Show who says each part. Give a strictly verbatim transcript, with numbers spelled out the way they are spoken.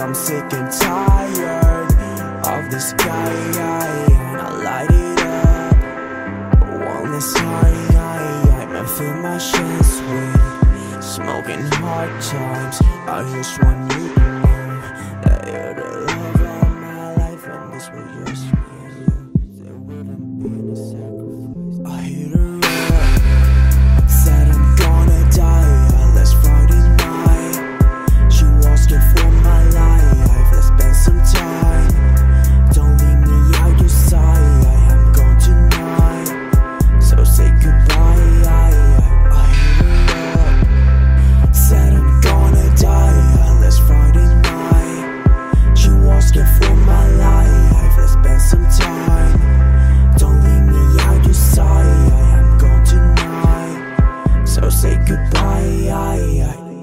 Speaker 1: I'm sick and tired of this guy, and I light it up. One less high, I fill my chest with smoking hard times. I just want you to know that you're the love of my life, and this will just be you. There wouldn't be a sacrifice. I hit her up, said I'm gonna die last Friday night. She was scared for my life, let's spend some time. Don't leave me out your side, I am gone tonight, so say goodbye. I, I, I hit her up, said I'm gonna die last Friday night. She was scared for my life, let's spend some time. Don't leave me out your side, I am gone tonight, so say goodbye. I, I,